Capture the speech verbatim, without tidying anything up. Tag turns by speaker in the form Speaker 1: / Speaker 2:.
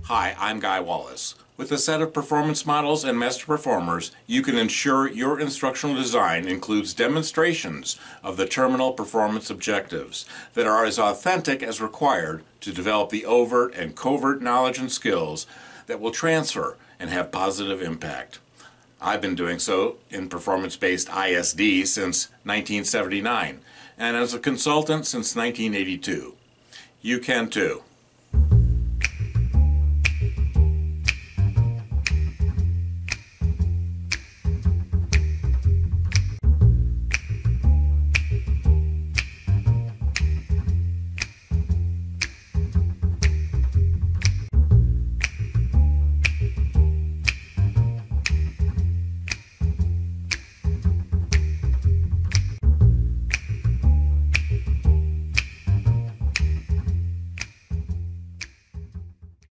Speaker 1: Hi, I'm Guy Wallace. With a set of performance models and master performers, you can ensure your instructional design includes demonstrations of the terminal performance objectives that are as authentic as required to develop the overt and covert knowledge and skills that will transfer and have positive impact. I've been doing so in performance-based I S D since nineteen seventy-nine and as a consultant since nineteen eighty-two. You can too.